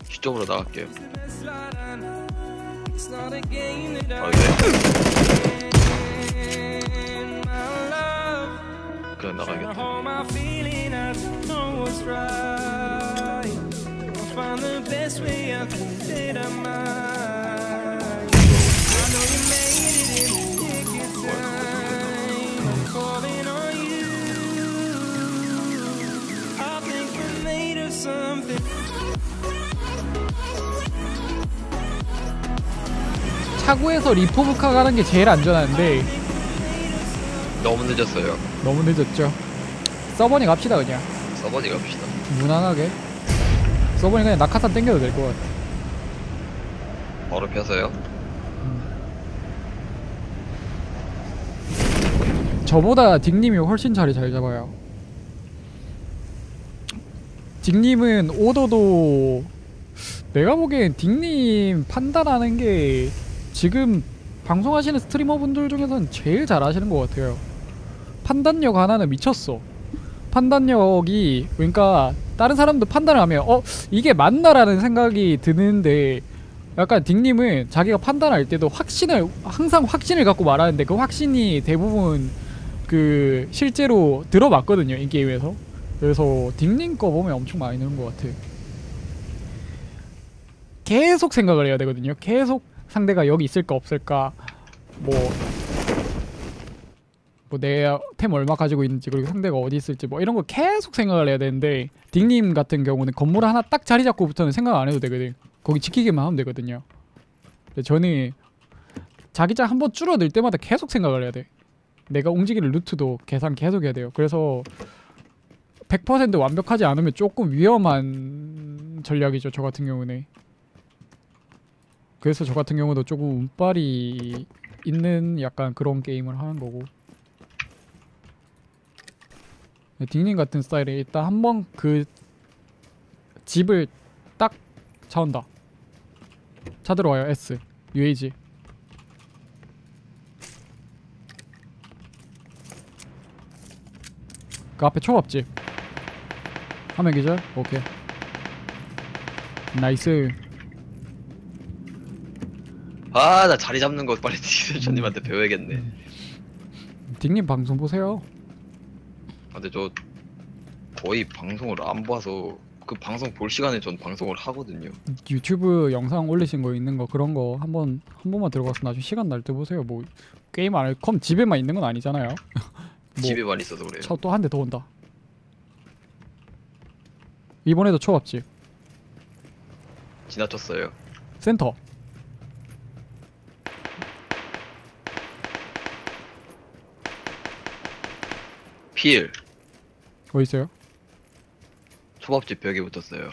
Q점으로 나갈게요. 아, 네. 그냥 나가야겠다. 차고에서 리포브카 가는 게 제일 안전한데 너무 늦었어요. 너무 늦었죠. 서버니 갑시다. 그냥 서버니 갑시다. 무난하게 서버니 그냥 낙하산 땡겨도 될 것 같아. 바로 펴서요. 저보다 딕님이 훨씬 자리 잘 잡아요. 딕님은 오더도 내가 보기엔 딕님 판단하는 게 지금 방송하시는 스트리머분들 중에서는 제일 잘하시는 것 같아요. 판단력 하나는 미쳤어. 판단력이 그러니까 다른 사람도 판단을 하면 이게 맞나라는 생각이 드는데 약간 딕님은 자기가 판단할 때도 항상 확신을 갖고 말하는데 그 확신이 대부분 그 실제로 들어맞거든요, 인게임에서. 그래서 딕님 거 보면 엄청 많이 느는 것 같아. 계속 생각을 해야 되거든요. 계속 상대가 여기 있을까 없을까, 뭐 내 템 얼마 가지고 있는지, 그리고 상대가 어디 있을지, 뭐 이런 거 계속 생각을 해야 되는데 딕님 같은 경우는 건물 하나 딱 자리 잡고부터는 생각 안 해도 되거든. 거기 지키기만 하면 되거든요. 근데 저는 자기장 한번 줄어들 때마다 계속 생각을 해야 돼. 내가 움직이는 루트도 계산 계속 해야 돼요. 그래서 100% 완벽하지 않으면 조금 위험한 전략이죠, 저 같은 경우는. 그래서 저 같은 경우도 조금 운빨이 있는 약간 그런 게임을 하는 거고. 딕님 같은 스타일에 일단 한번 그 집을 딱 차온다. 차 들어와요. S UAG. 그 앞에 초밥집 화면 기절. 오케이, 나이스. 아, 나 자리 잡는 거 빨리 디스션님한테 배워야겠네. 딕님 방송 보세요. 근데 저 거의 방송을 안 봐서 그 방송 볼 시간에 전 방송을 하거든요. 유튜브 영상 올리신 거 있는 거 그런 거 한 번만 들어가서 나중에 시간 날 때 보세요. 뭐 게임 안 할 컴 집에만 있는 건 아니잖아요. 뭐 집에만 있어서 그래요. 차 또 한 대 더 온다. 이번에도 초밥집 지나쳤어요. 센터. 필. 어디 있어요? 초밥집 벽에 붙었어요.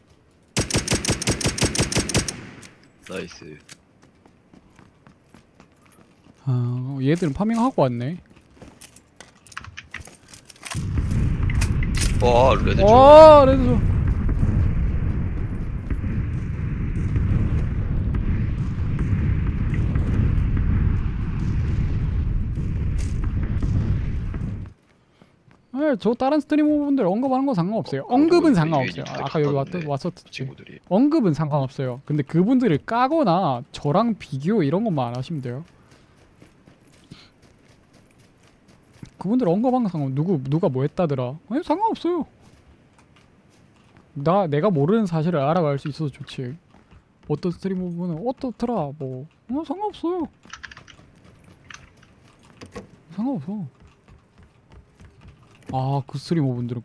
나이스. 아, 얘들은 파밍하고 왔네. 와, 레드 쪽. 와, 레드. 네, 저 다른 스트리머분들 언급하는 거 상관없어요. 언급은 상관없어요. 아까 여기 왔었지. 친구들이. 언급은 상관없어요. 근데 그분들을 까거나 저랑 비교 이런 것만 안 하시면 돼요. 그분들 언급한 거 상관없어요. 누가 뭐 했다더라. 아니, 상관없어요. 내가 모르는 사실을 알아갈 수 있어서 좋지. 어떤 스트리머분은 어떻더라 뭐 상관없어요. 상관없어. 아, 그 스트리머분들은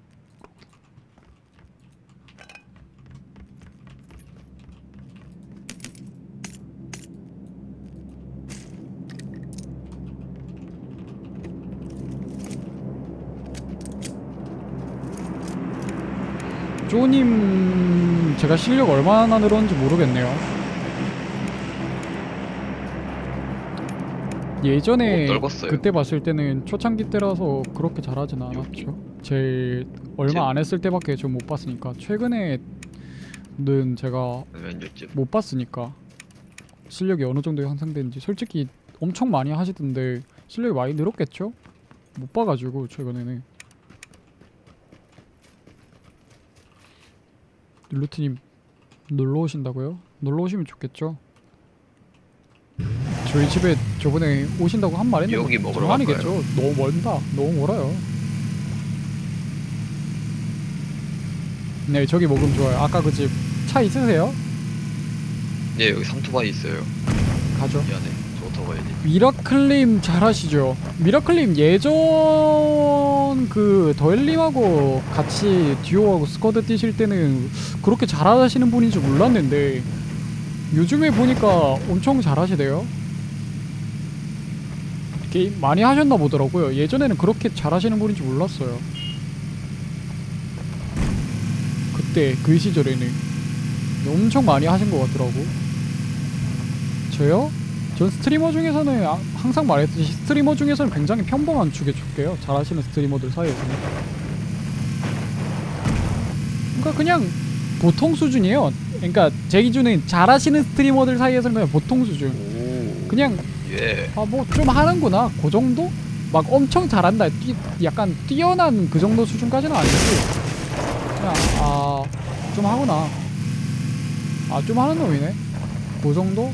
쪼님 제가 실력 얼마나 늘었는지 모르겠네요. 예전에 그때 봤을 때는 초창기 때라서 그렇게 잘하진 않았죠. 제일 얼마 안 했을 때밖에 좀 못 봤으니까. 최근에는 제가 못 봤으니까 실력이 어느 정도 향상되는지. 솔직히 엄청 많이 하시던데 실력이 많이 늘었겠죠? 못 봐가지고 최근에는. 루트님 놀러 오신다고요? 놀러 오시면 좋겠죠. 저희 집에 저번에 오신다고 한 말 했는데 여기 먹으러 아니겠죠. 너무 멀다. 너무 멀어요. 네, 저기 먹으면 좋아요. 아까 그 집 차 있으세요? 예, 여기 삼토바이 있어요. 가죠. 미안해. 저 오토바이지. 미라클님 잘하시죠? 미라클님 예전 그 더엘님하고 같이 듀오하고 스쿼드 뛰실 때는 그렇게 잘하시는 분인 줄 몰랐는데 요즘에 보니까 엄청 잘하시대요. 게임 많이 하셨나 보더라고요. 예전에는 그렇게 잘하시는 분인 줄 몰랐어요. 그때 그 시절에는 엄청 많이 하신 것 같더라고. 저요? 전 스트리머 중에서는 항상 말했듯이 스트리머 중에서는 굉장히 평범한 축에 줄게요. 잘하시는 스트리머들 사이에서는. 그러니까 그냥 보통 수준이에요. 그러니까 제 기준은 잘하시는 스트리머들 사이에서는 그냥 보통 수준. 오. 그냥 예. 아 뭐 좀 하는구나 그 정도? 막 엄청 잘한다 약간 뛰어난 그 정도 수준까지는 아니고 그냥 아 좀 하구나. 아 좀 하는 놈이네 그 정도?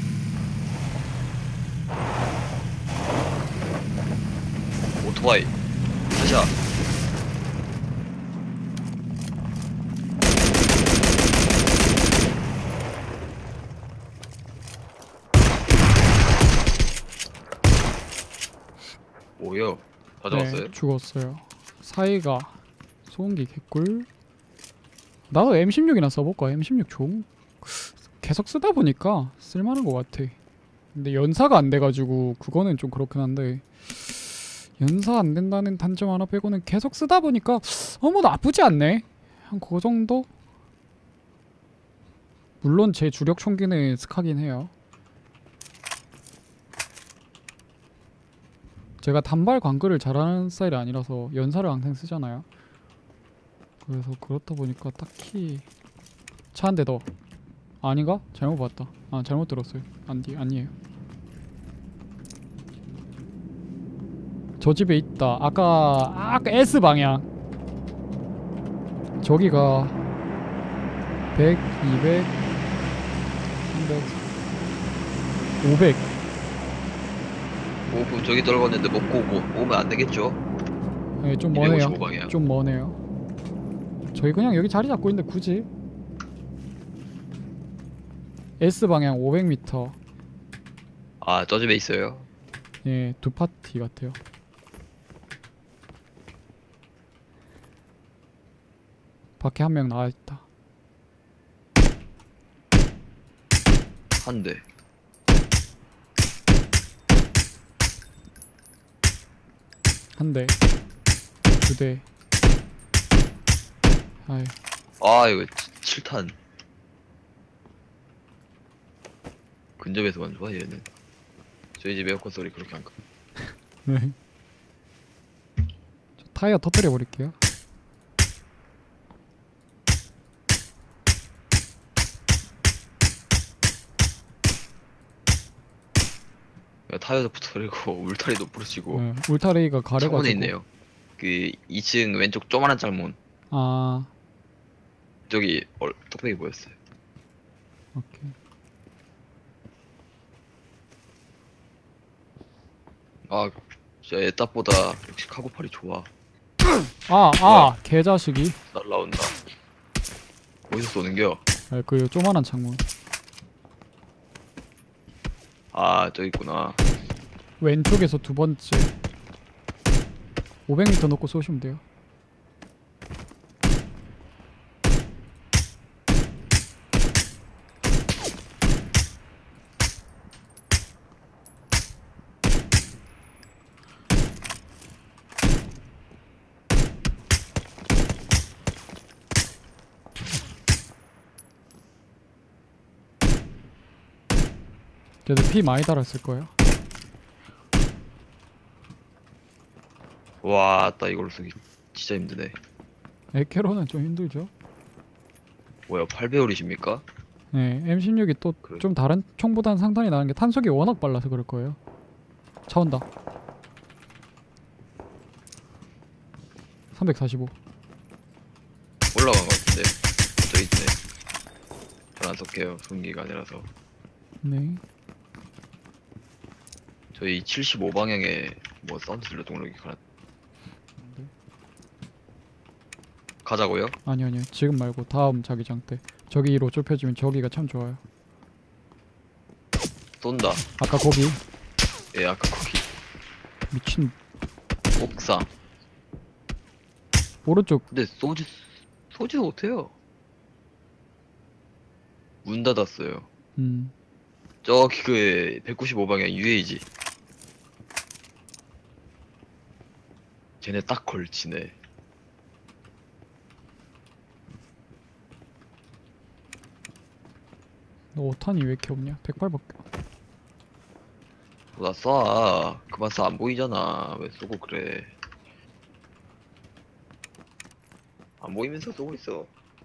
오토바이. 다시야. 뭐요? 다 잡았어요? 네, 죽었어요. 사이가 소음기 개꿀. 나도 M16이나 써볼까? M16 좋은 계속 쓰다 보니까 쓸만한 것 같아. 근데 연사가 안 돼가지고 그거는 좀 그렇긴 한데 연사 안 된다는 단점 하나 빼고는 계속 쓰다 보니까 뭐 나쁘지 않네. 한 그 정도? 물론 제 주력 총기는 스카긴 해요. 제가 단발 광글을 잘하는 스타일이 아니라서 연사를 항상 쓰잖아요. 그래서 그렇다 보니까 딱히 차 한 대 더. 아닌가? 잘못 봤다. 아 잘못 들었어요. 아니에요. 저 집에 있다. 아까 S 방향. 저기가 100, 200, 300, 500. 오, 저기 떨궜는데 먹고 오면 안 되겠죠? 네, 좀 머네요. 255방향. 좀 머네요. 저희 그냥 여기 자리 잡고 있는데 굳이 S 방향 500m. 아, 저 집에 있어요. 예, 두 파티 같아요. 밖에 한 명 나와 있다. 한 대. 한 대, 두 대. 아이, 아, 이거 7탄. 근접에서만 좋아, 얘는. 저희 집 에어컨 소리 그렇게 안 까. 네. 저 타이어 터뜨려 버릴게요. 타이어도 붙어버리고 울타리도 부러지고. 네, 울타리가 창문에 가려가지고. 있네요. 그 2층 왼쪽 조만한 창문. 아, 저기 뚝배기 보였어요. 오케이. 아, 진짜 애답보다 역시 카고팔이 좋아. 개자식이. 날라온다. 어디서 쏘는겨? 네, 그 조만한 창문. 아, 저기 있구나. 왼쪽에서 두 번째. 500m 놓고 쏘시면 돼요. 그래도 피 많이 달았을 거예요. 와, 나 이걸로 쓰기 진짜 힘드네. 에케로는 좀 힘들죠. 뭐야, 8배율이십니까? 네, M16이 또 그래. 좀 다른 총보다는 상단이 나는 게 탄속이 워낙 빨라서 그럴 거예요. 차 온다. 345. 올라간 것 같은데. 저기 있네. 안 쏠게요. 소음기가 아니라서. 네. 저희 75방향에 뭐 사운드 들려 동력이 가나. 네. 가자고요? 아니요 아니요 지금 말고 다음 자기장 때 저기로 좁혀지면 저기가 참 좋아요. 쏜다. 아까 거기 예, 아까 거기 미친 옥상. 오른쪽. 근데 쏘지 못해요. 문 닫았어요. 저기 그 195방향 UAG. 쟤네 딱 걸치네. 너 5탄이 왜 이렇게 없냐? 108밖에. 나 쏴. 그만 쏴. 안 보이잖아. 왜 쏘고 그래. 안 보이면서 쏘고 있어.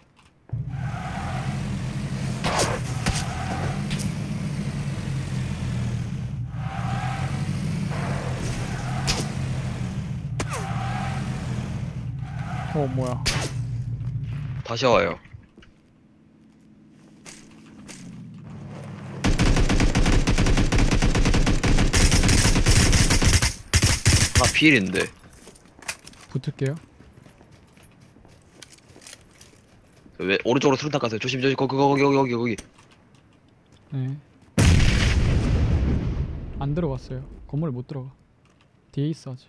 뭐야. 다시 와요. 하나 필인데. 붙을게요. 왜 오른쪽으로 수류탄 가세요. 조심 조심. 거기. 네. 안 들어갔어요. 건물에 못 들어가. 뒤에 있어 아직.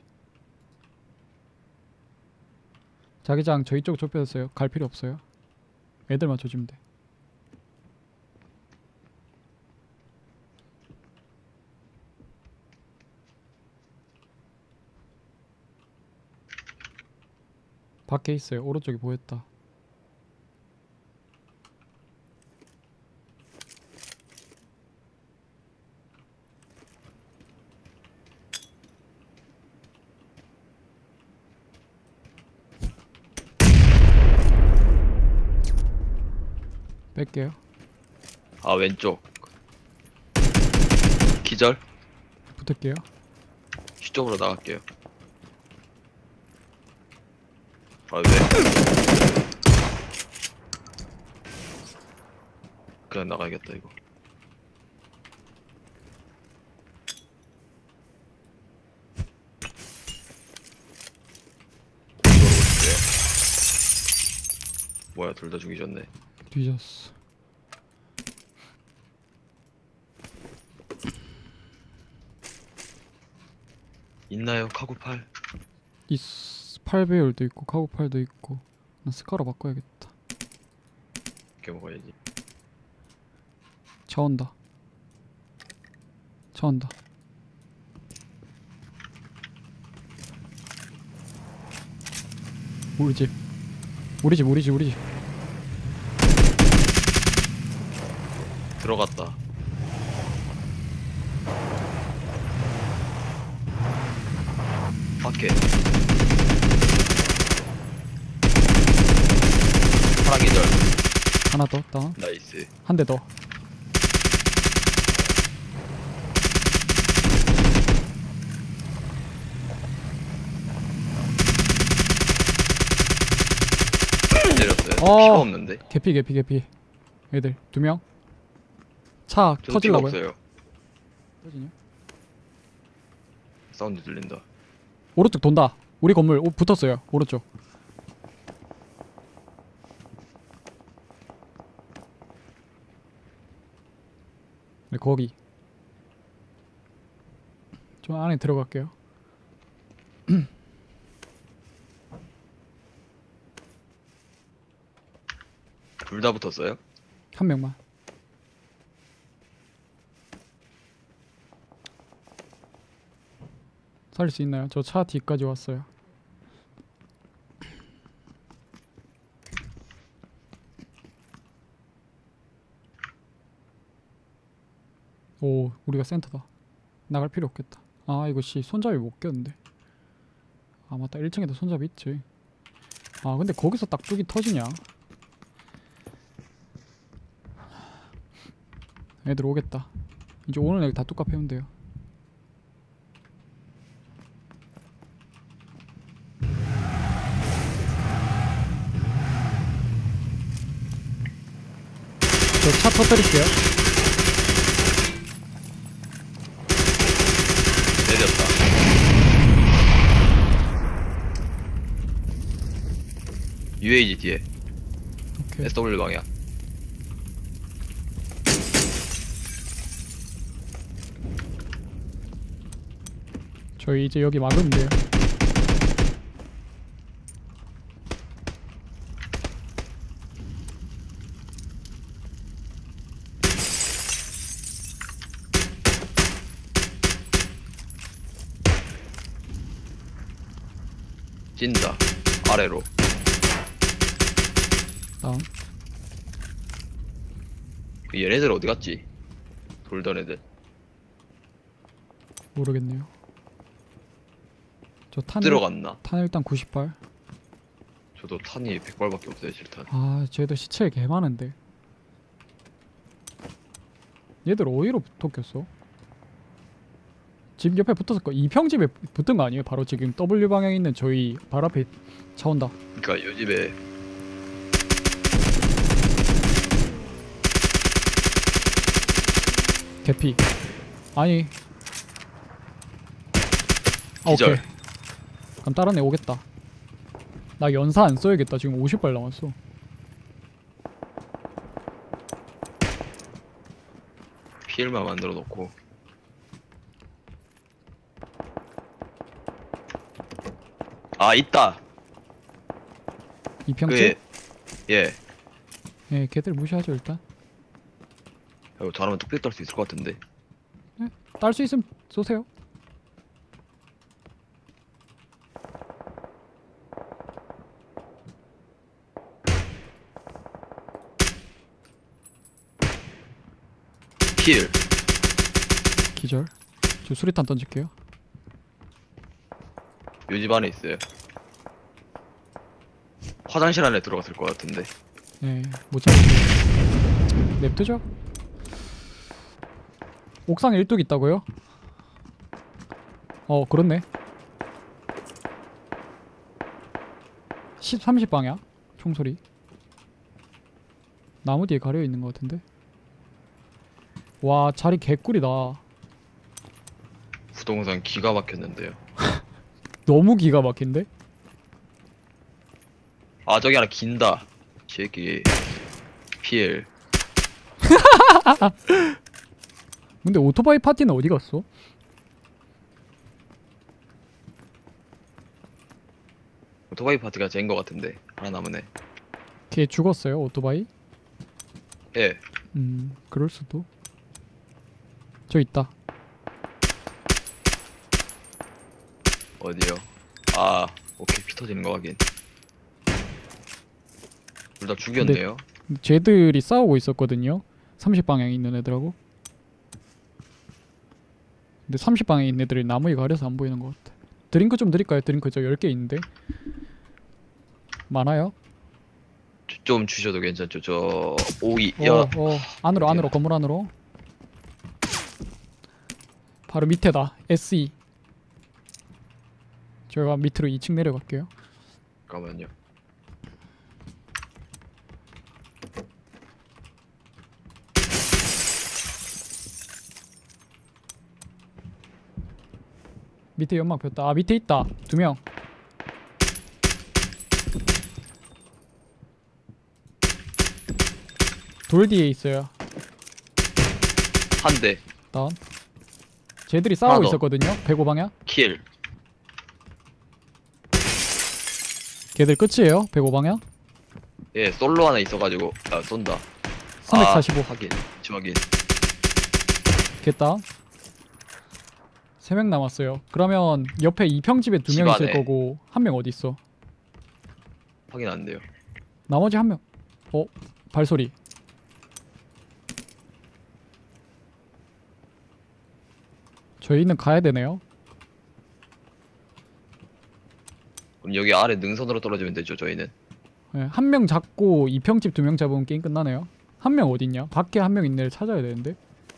자기장 저희 쪽 좁혀졌어요. 갈 필요 없어요. 애들만 조지면 돼. 밖에 있어요. 오른쪽에 보였다. 뺄게요. 아, 왼쪽. 기절. 붙을게요. 시점으로 나갈게요. 아, 왜? 그냥 나가야겠다, 이거. 뭐야, 둘 다 죽이셨네. 뒤졌어. 있나요, 카구팔? 이 8배율도 있고 카고팔도 있고. 나 스카로 바꿔야겠다. 이렇게 먹어야지. 차 온다. 차 온다. 우리 집. 우리 집. 들어갔다. 밖에. 하나 기절. 하나 더 다운. 나이스. 한 대 더. 내렸어요. 어. 피가 없는데. 개피. 애들 2명. 차 저도 피가 터질라고요? 없어요. 터지냐? 사운드 들린다. 오른쪽 돈다. 우리 건물 붙었어요. 오른쪽. 네, 거기. 좀 안에 들어갈게요. 둘 다 붙었어요? 한 명만. 살릴 수 있나요? 저 차 뒤까지 왔어요. 오, 우리가 센터다. 나갈 필요 없겠다. 아, 이거 씨 손잡이 못 꼈는데. 아, 맞다. 1층에도 손잡이 있지. 아, 근데 거기서 딱 뚝이 터지냐? 애들 오겠다. 이제 오는 애들 다 뚝갑 해면 돼요. 저 차 터뜨릴게요. 내렸다. UAG 뒤에. 오케이. SW 방향. 저희 이제 여기 막으면 돼요. 찐다. 아래로. 다음. 얘네들 어디 갔지? 돌던 애들. 모르겠네요. 저 탄 들어갔나? 탄 일단 90발. 저도 탄이 100발밖에 없어요, 실탄. 아, 쟤도 시체 개 많은데. 얘들 어디로 붙었겠어? 집 옆에 붙었을 거. 이평집에 붙은 거 아니에요? 바로 지금 W 방향에 있는 저희 바로 앞에 차 온다. 그니까 요 집에 개피. 아니. 아, 기절. 오케이. 그럼 다른 애 오겠다. 나 연사 안 써야겠다. 지금 50발 남았어. PL만 만들어 놓고. 아, 있다. 이평집? 예. 예, 걔들 무시하죠 일단. 이거 잘하면 뚝배기 딸 수 있을 것 같은데. 딸 수 있으면 쏘세요. 킬. 기절. 저 수리탄 던질게요. 요 집 안에 있어요. 화장실 안에 들어갔을 것 같은데. 예, 못 잡았어요. 냅두죠? 옥상에 일뚝 있다고요? 그렇네. 30방향 총소리. 나무 뒤에 가려 있는 것 같은데. 와, 자리 개꿀이다. 부동산 기가 막혔는데요. 너무 기가 막힌데? 아, 저기 하나 긴다. 새끼. PL. 근데 오토바이 파티는 어디 갔어? 오토바이 파티가 쟤인 것 같은데. 하나 남으네. 걔 죽었어요, 오토바이? 예. 그럴 수도. 저 있다. 어디요? 아, 오케이. 피 터지는 거 확인. 둘 다 죽였네요. 쟤들이 싸우고 있었거든요. 30방향에 있는 애들하고. 근데 30방향에 있는 애들이 나무에 가려서 안 보이는 것 같아. 드링크 좀 드릴까요? 드링크 저 10개 있는데. 많아요? 좀 주셔도 괜찮죠. 저 오이. 안으로 안으로 건물 안으로. 바로 밑에다. SE. 제가 밑으로 2층 내려갈게요. 잠깐만요. 밑에 연막 폈다. 아, 밑에 있다. 2명. 돌 뒤에 있어요. 한 대. 다운. 쟤들이 하나 싸우고 더. 있었거든요. 105방향. 킬. 걔들 끝이에요. 105방향. 예, 솔로 하나 있어가지고. 아, 쏜다. 345. 아, 확인. 저 확인. 겠다. 3명 남았어요. 그러면 옆에 이평집에 2명 있을 집안에. 거고 1명 어디 있어? 확인 안 돼요. 나머지 1명. 발소리. 저희는 가야 되네요. 그럼 여기 아래 능선으로 떨어지면 되죠, 저희는. 네, 1명 잡고 이평집 2명 잡으면 게임 끝나네요. 1명 어딨냐? 밖에 1명 있는 애를 찾아야 되는데.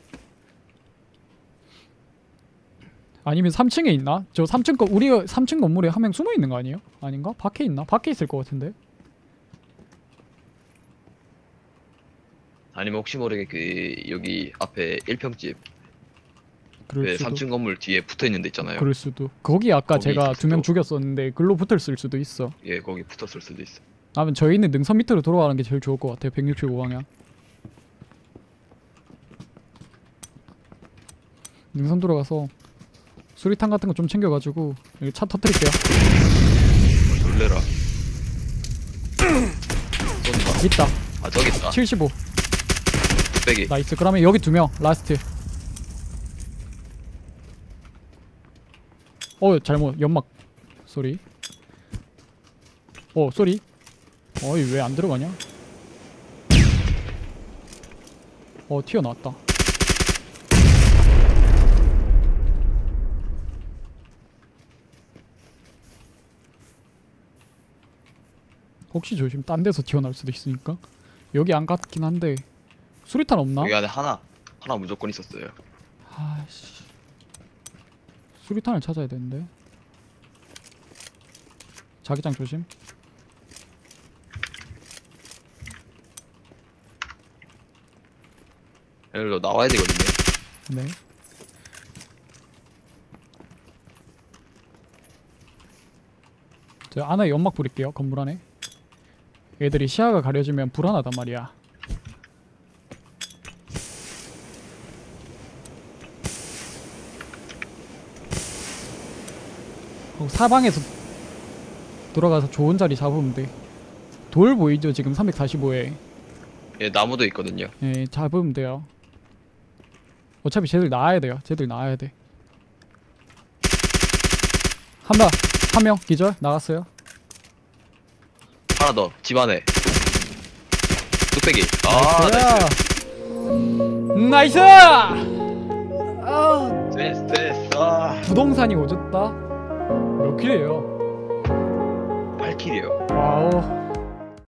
아니면 3층에 있나? 저 3층 거 우리 3층 건물에 1명 숨어 있는 거 아니에요? 아닌가? 밖에 있나? 밖에 있을 것 같은데. 아니면 혹시 모르게 그 여기 앞에 1평집 그럴 그 수도. 3층 건물 뒤에 붙어 있는 데 있잖아요. 그럴 수도. 거기 아까 거기 제가 있을 2명 수도. 죽였었는데 글로 붙었을 수도 있어. 예, 거기 붙었을 수도 있어. 아니면 저희는 능선 밑으로 돌아가는 게 제일 좋을 것 같아요. 165방향. 능선 들어가서 수리탄 같은 거 좀 챙겨가지고 여기 차 터뜨릴게요. 놀래라. 쏜다. 있다. 아, 저기 있다. 75. 뚝배기. 나이스. 그러면 여기 2명. 라스트. 잘못. 연막 소리. 소리. 어이, 왜 안 들어가냐? 튀어나왔다. 혹시 조심. 딴 데서 튀어나올 수도 있으니까. 여기 안 갔긴 한데 수리탄 없나? 여기 안에 하나 무조건 있었어요. 아씨. 수리탄을 찾아야 되는데. 자기장 조심. 여기로 나와야 되거든요. 네. 저 안에 연막 뿌릴게요. 건물 안에. 애들이 시야가 가려지면 불안하단 말이야. 사방에서 돌아가서 좋은 자리 잡으면 돼. 돌 보이죠? 지금 345에. 예, 나무도 있거든요. 예, 잡으면 돼요. 어차피 쟤들 나와야 돼요. 쟤들 나와야 돼. 한 명 기절 나갔어요. 하나 더. 집 안에. 뚝배기. 아, 나이스! 나이스. 됐어. 아, 부동산이 오졌다. 몇 킬이에요? 8킬이에요. 와우.